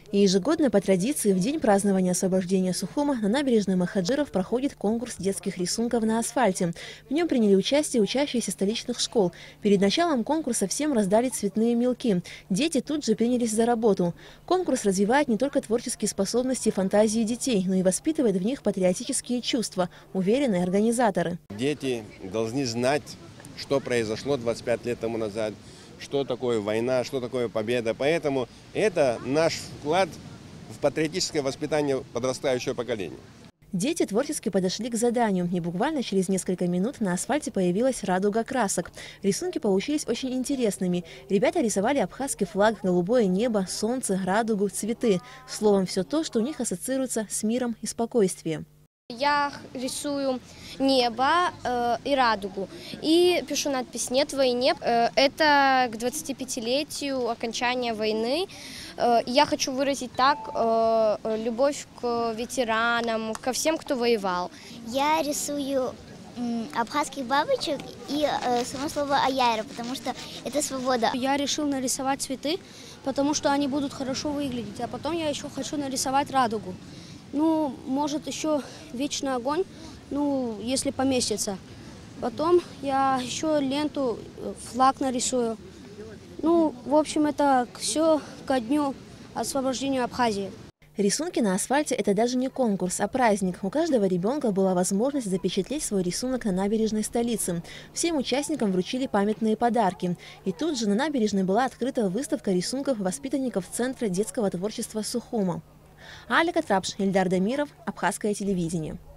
И ежегодно по традиции в день празднования освобождения Сухума на набережной Махаджиров проходит конкурс детских рисунков на асфальте. В нем приняли участие учащиеся столичных школ. Перед началом конкурса всем раздали цветные мелки. Дети тут же принялись за работу. Конкурс развивает не только творческие способности и фантазии детей, но и воспитывает в них патриотические чувства, уверены организаторы. Дети должны знать, что произошло 25 лет тому назад, что такое война, что такое победа. Поэтому это наш вклад в патриотическое воспитание подрастающего поколения. Дети творчески подошли к заданию, и буквально через несколько минут на асфальте появилась радуга красок. Рисунки получились очень интересными. Ребята рисовали абхазский флаг, голубое небо, солнце, радугу, цветы. Словом, все то, что у них ассоциируется с миром и спокойствием. Я рисую небо и радугу. И пишу надпись «Нет войне». Это к 25-летию окончания войны. Я хочу выразить так любовь к ветеранам, ко всем, кто воевал. Я рисую абхазских бабочек и само слово «аяйра», потому что это свобода. Я решил нарисовать цветы, потому что они будут хорошо выглядеть. А потом я еще хочу нарисовать радугу. Ну, может, еще вечный огонь, ну, если поместится. Потом я еще ленту, флаг нарисую. Ну, в общем, это все ко дню освобождения Абхазии. Рисунки на асфальте – это даже не конкурс, а праздник. У каждого ребенка была возможность запечатлеть свой рисунок на набережной столицы. Всем участникам вручили памятные подарки. И тут же на набережной была открыта выставка рисунков воспитанников Центра детского творчества Сухума. Алика Трапш, Ильдар Дамиров, Абхазское телевидение.